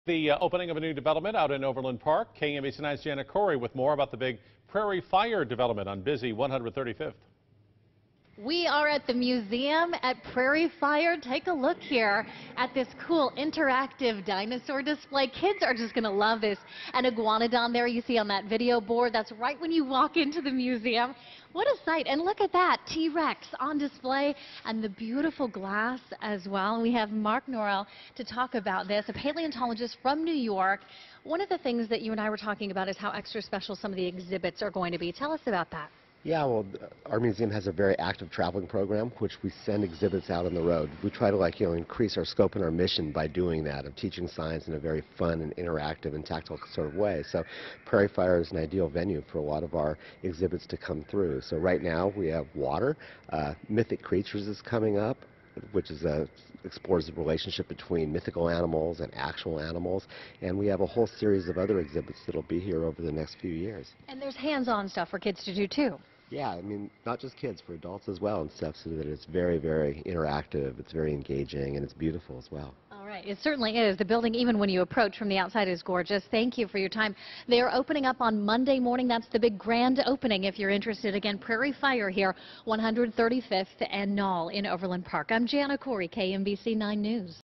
The opening of a new development out in Overland Park. KMBC 9's Jana Corey with more about the big Prairiefire development on busy 135th. We are at the museum at Prairiefire. Take a look here at this cool interactive dinosaur display. Kids are just going to love this. An iguanodon there you see on that video board. That's right when you walk into the museum. What a sight. And look at that, T-Rex on display and the beautiful glass as well. And we have Mark Norrell to talk about this, a paleontologist from New York. One of the things that you and I were talking about is how extra special some of the exhibits are going to be. Tell us about that. Yeah, well, our museum has a very active traveling program, which we send exhibits out on the road. We try to, increase our scope and our mission by doing that, of teaching science in a very fun and interactive and tactile sort of way. So Prairiefire is an ideal venue for a lot of our exhibits to come through. So right now we have water. Mythic Creatures is coming up, which is explores the relationship between mythical animals and actual animals, and we have a whole series of other exhibits that'll be here over the next few years. And there's hands-on stuff for kids to do too. Yeah, I mean, not just kids, for adults as well and stuff, so that it's very, very interactive, it's very engaging, and it's beautiful as well. All right, it certainly is. The building, even when you approach from the outside, is gorgeous. Thank you for your time. They are opening up on Monday morning. That's the big grand opening if you're interested. Again, Prairiefire here, 135th and Nall in Overland Park. I'm Jana Corey, KMBC 9 News.